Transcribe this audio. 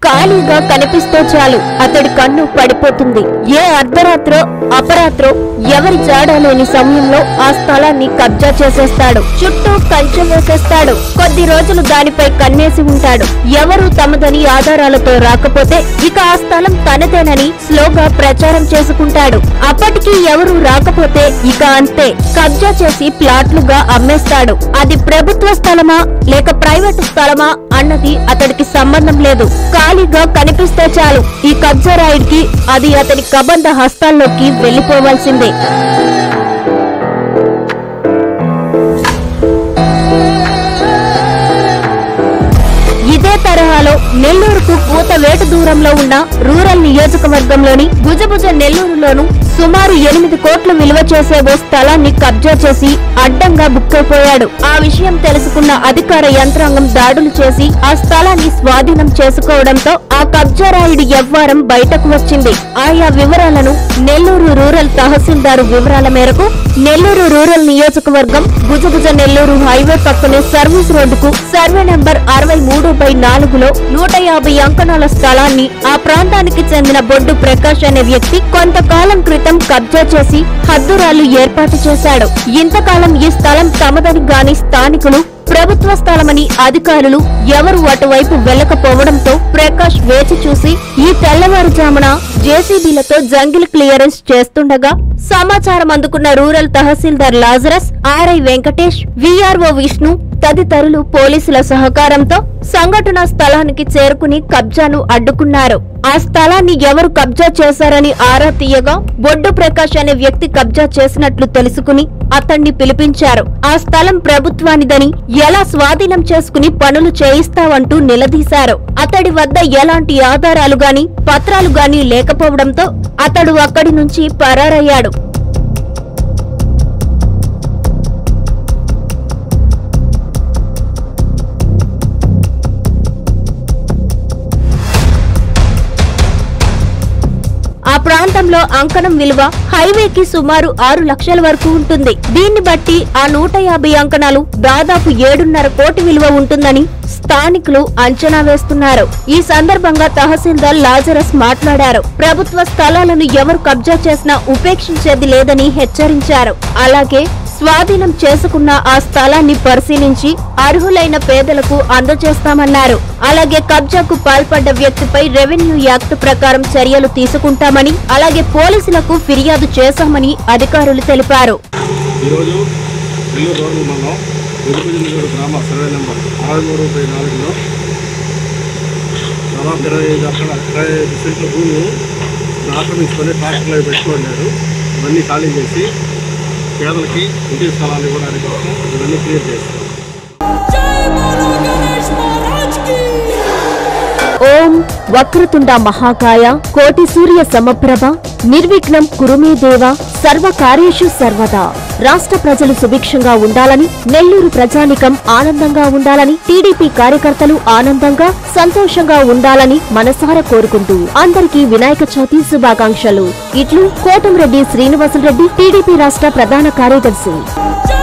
ఖాళీగా కనిపిస్తే చాలు అతడి కన్ను పడిపోతుంది. ఏ అర్ధరాత్రో అపరాత్రో ఎవరి జాడ లేని సమయంలో ఆ స్థలాన్ని కబ్జా చేసేస్తాడు. చుట్టూ కంచె వేసేస్తాడు. కొద్ది రోజులు దానిపై కన్నేసి ఉంటాడు. ఎవరు తమదని ఆధారాలతో రాకపోతే ఇక ఆ స్థలం తనదేనని స్లోగా ప్రచారం చేసుకుంటాడు. అప్పటికి ఎవరు రాకపోతే ఇక అంతే, కబ్జా చేసి ప్లాట్లుగా అమ్మేస్తాడు. అది ప్రభుత్వ స్థలమా లేక ప్రైవేటు స్థలమా అన్నది అతడికి సంబంధం లేదు. ఖాళీగా కనిపిస్తే చాలు ఈ కబ్జా రాయుడికి అది అతని కబంధ హస్తాల్లోకి వెళ్లిపోవాల్సిందే. ఇదే తరహాలో నెల్లూరుకు కూతవేటు దూరంలో ఉన్న రూరల్ నియోజకవర్గంలోని భుజభుజ నెల్లూరులోను సుమారు 8 కోట్లు విలువ చేసే ఓ స్థలాన్ని కబ్జా చేసి అడ్డంగా బుక్కైపోయాడు. ఆ విషయం తెలుసుకున్న అధికార యంత్రాంగం దాడులు చేసి ఆ స్థలాన్ని స్వాధీనం చేసుకోవడంతో ఆ కబ్జా రాయుడి వ్యవహారం బయటకు వచ్చింది. ఆయా వివరాలను నెల్లూరు రూరల్ తహసీల్దారు వివరాల మేరకు నెల్లూరు రూరల్ నియోజకవర్గం భుజభుజ నెల్లూరు హైవే పక్కనే సర్వీస్ రోడ్డుకు సర్వే నంబర్ 63/4లో 150 అంకణాల స్థలాన్ని ఆ ప్రాంతానికి చెందిన బొడ్డు ప్రకాష్ అనే వ్యక్తి కొంతకాలం క్రితం కబ్జా చేసి హద్దురాలు ఏర్పాటు చేశాడు. ఇంతకాలం ఈ స్థలం తమదని గాని స్థానికులు ప్రభుత్వ స్థలమని అధికారులు ఎవరు అటువైపు వెళ్లకపోవడంతో ప్రకాష్ వేచి చూసి ఈ తెల్లవారుజామున జేసీబీలతో జంగిల్ క్లియరెన్స్ చేస్తుండగా సమాచారం అందుకున్న rural tahsildar Lazarus, RI Venkatesh, VRO Vishnu తదితరులు పోలీసుల సహకారంతో సంఘటనా స్థలానికి చేరుకుని కబ్జాను అడ్డుకున్నారు. ఆ స్థలాన్ని ఎవరు కబ్జా చేశారని ఆరా తీయగా బొడ్డు ప్రకాష్ అనే వ్యక్తి కబ్జా చేసినట్లు తెలుసుకుని అతన్ని పిలిపించారు. ఆ స్థలం ప్రభుత్వానిదని ఎలా స్వాధీనం చేసుకుని పనులు చేయిస్తావంటూ నిలదీశారు. అతడి వద్ద ఎలాంటి ఆధారాలు గాని పత్రాలు గాని లేకపోవడంతో అతడు అక్కడి నుంచి పరారయ్యాడు. ఆ ప్రాంతంలో అంకణం విలువ హైవేకి సుమారు 6 లక్షల వరకు ఉంటుంది. దీన్ని బట్టి ఆ 150 అంకణాలు దాదాపు 7.5 కోటి విలువ ఉంటుందని స్థానికులు అంచనా వేస్తున్నారు. ఈ సందర్భంగా తహసీల్దార్ లాజరస్ మాట్లాడారు. ప్రభుత్వ స్థలాలను ఎవరు కబ్జా చేసినా ఉపేక్షించేది లేదని హెచ్చరించారు. అలాగే స్వాధీనం చేసుకున్న ఆ స్థలాన్ని పరిశీలించి అర్హులైన పేదలకు అందజేస్తామన్నారు. అలాగే కబ్జాకు పాల్పడ్డ వ్యక్తిపై రెవెన్యూ యాక్ట్ ప్రకారం చర్యలు తీసుకుంటామని, అలాగే పోలీసులకు ఫిర్యాదు చేశామని అధికారులు తెలిపారు. పేదలకి ఇంటి స్థలాలు ఇవ్వడానికి కోసం ఇవన్నీ క్లియర్ చేస్తాం. ఓం వక్రతుండ మహాకాయ కోటి సూర్య సమప్రభ నిర్విఘ్నం కురుమే దేవ సర్వకార్యేషు సర్వదా. రాష్ట్ర ప్రజలు సుభిక్షంగా ఉండాలని, నెల్లూరు ప్రజానికం ఆనందంగా ఉండాలని, టీడీపీ కార్యకర్తలు ఆనందంగా సంతోషంగా ఉండాలని మనసారా కోరుకుంటూ అందరికీ వినాయక చవితి శుభాకాంక్షలు. ఇట్లు కోటంరెడ్డి శ్రీనివాసులరెడ్డి, టీడీపీ రాష్ట్ర ప్రధాన కార్యదర్శి.